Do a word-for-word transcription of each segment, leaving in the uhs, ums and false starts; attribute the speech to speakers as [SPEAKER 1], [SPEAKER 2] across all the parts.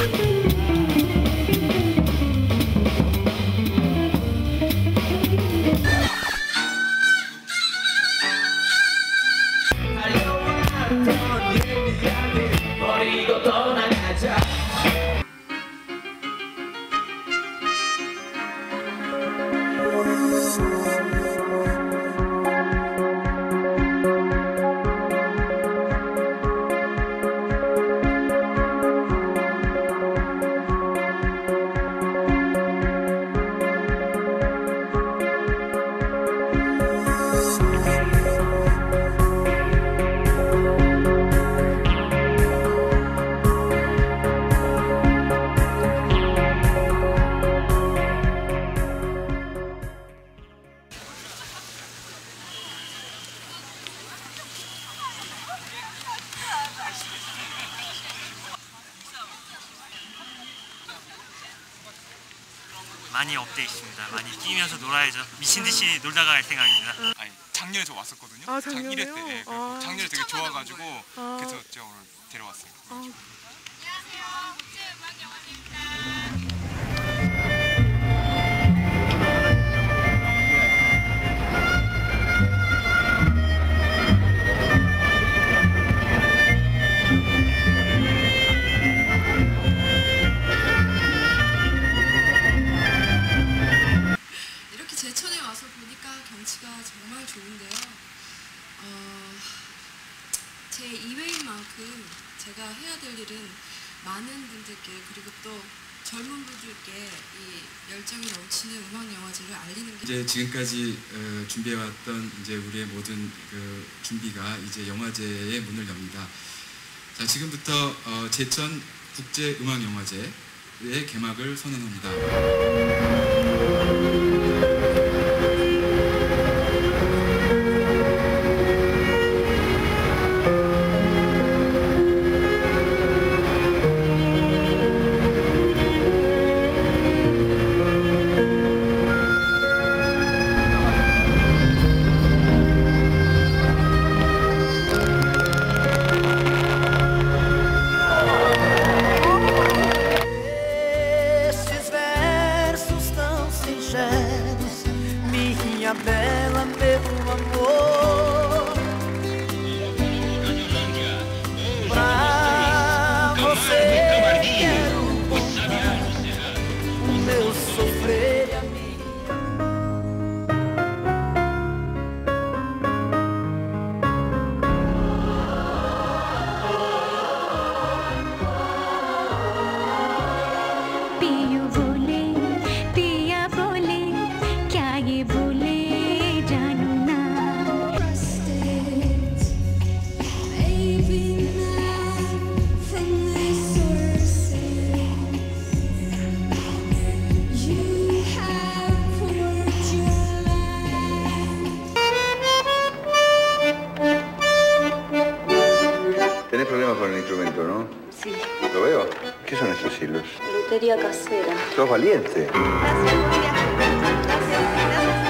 [SPEAKER 1] 많이 업돼 있습니다. 많이 뛰면서 놀아야죠. 미친 듯이 놀다가 갈 생각입니다.
[SPEAKER 2] 아니 작년에 저 왔었거든요.
[SPEAKER 3] 아, 작년에요?
[SPEAKER 2] 일 회 때. 네,
[SPEAKER 3] 아.
[SPEAKER 2] 작년에 되게 좋아가지고
[SPEAKER 3] 아.
[SPEAKER 2] 그래서 제가 오늘 데려왔어요.
[SPEAKER 3] 아.
[SPEAKER 4] 안녕하세요. 국제음악영화제입니다.
[SPEAKER 5] 제천에 와서 보니까 경치가 정말 좋은데요. 어, 제 이 회인 만큼 제가 해야 될 일은 많은 분들께 그리고 또 젊은 분들께 이 열정이 넘치는 음악 영화제를 알리는 게
[SPEAKER 6] 이제 지금까지 어, 준비해왔던 이제 우리의 모든 그 준비가 이제 영화제의 문을 엽니다. 자, 지금부터 어, 제천 국제 음악 영화제의 개막을 선언합니다.
[SPEAKER 7] Bela, meu amor, pra você quero contar o meu sofrer e a minha.
[SPEAKER 8] पियो बोले पिया बोले क्या ये बोले
[SPEAKER 9] ¿Tienes problemas con el instrumento, no?
[SPEAKER 8] Sí.
[SPEAKER 9] Lo veo. ¿Qué son esos hilos?
[SPEAKER 8] Lutería casera.
[SPEAKER 9] ¡Sos valiente!
[SPEAKER 4] Gracias, Julia. Gracias, gracias.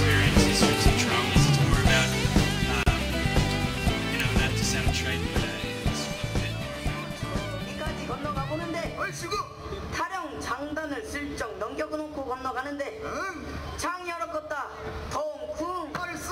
[SPEAKER 3] experiences through some traumas. It's more about, um, you know, not to sound trite, but uh, it's a bit more.
[SPEAKER 10] 이까지 건너가 보는데 타령 장단을 슬쩍 넘겨놓고 건너가는데 장 열었겠다 동쿵 얼쑤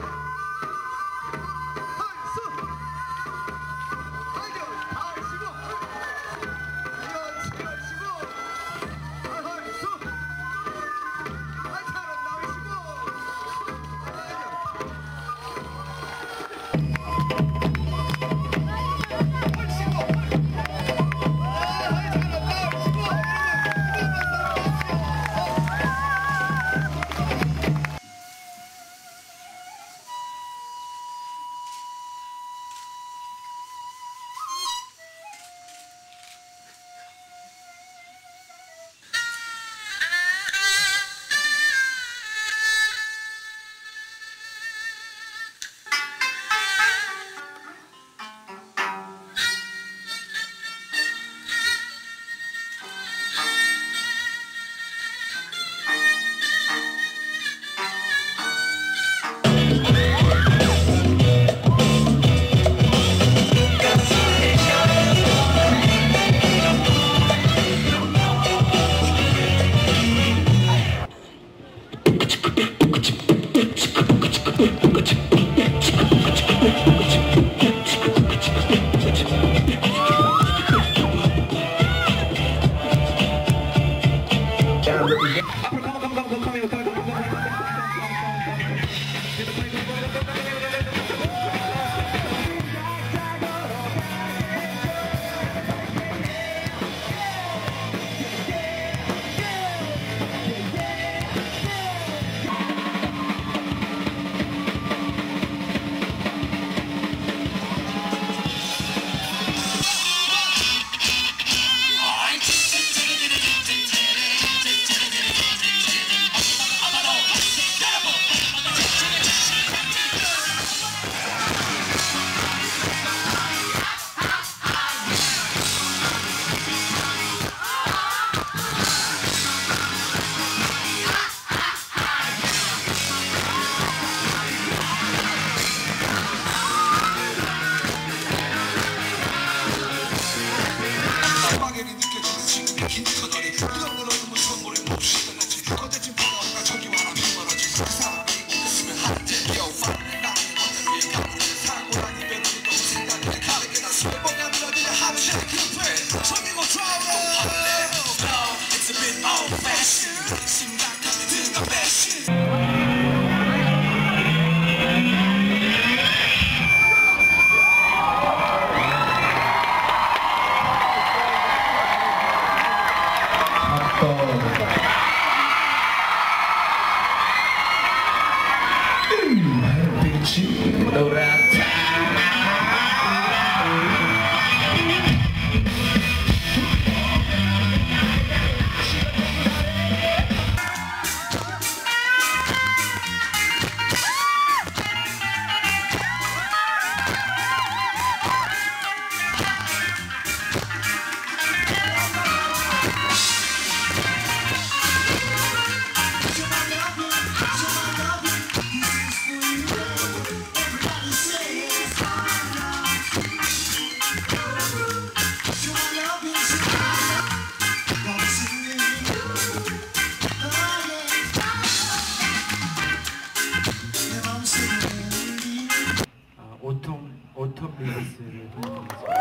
[SPEAKER 11] 오토밀스를 보여드리겠습니다.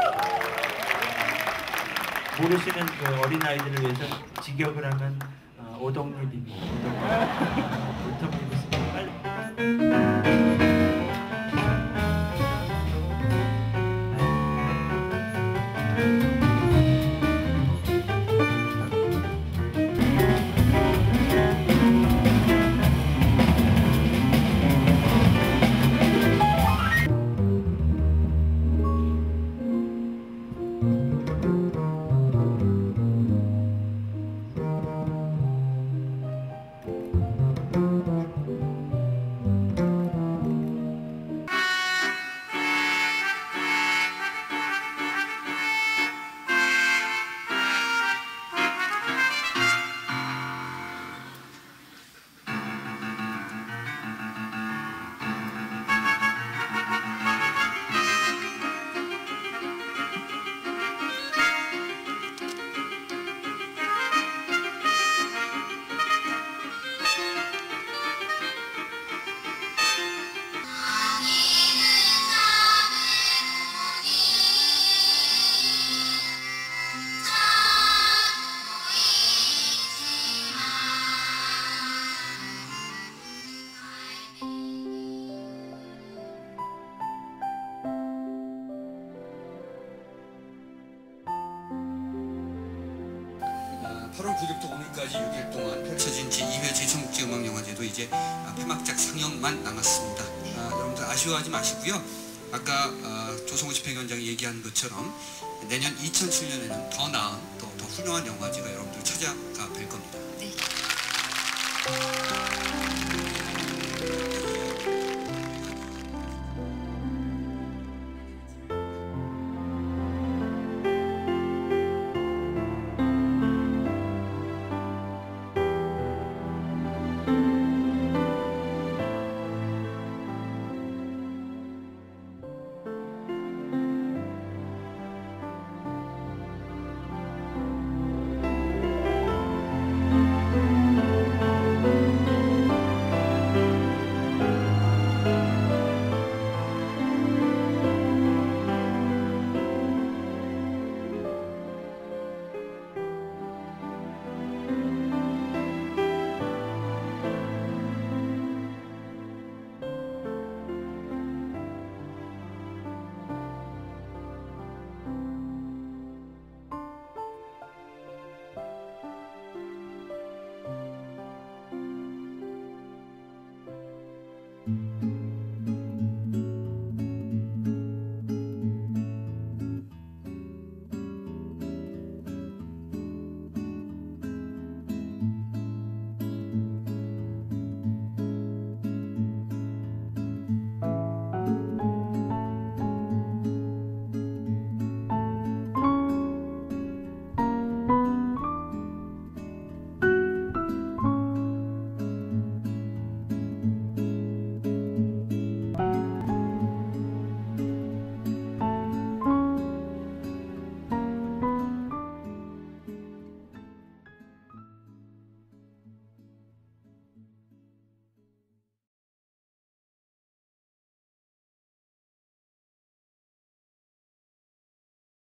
[SPEAKER 11] 모르시는 그 어린아이들을 위해서 직역을 하면 어, 오동립입니다. 오토밀스 빨리.
[SPEAKER 12] 팔월 구일부터 오늘까지 육 일 동안 펼쳐진 제이 회 제천국제음악영화제도 이제 폐막작 상영만 남았습니다. 아, 여러분들 아쉬워하지 마시고요. 아까 아, 조성호 집행위원장이 얘기한 것처럼 내년 이천칠 년에는 더 나은 또 더 훌륭한 영화제가 여러분들 찾아가 뵐 겁니다.
[SPEAKER 5] 네.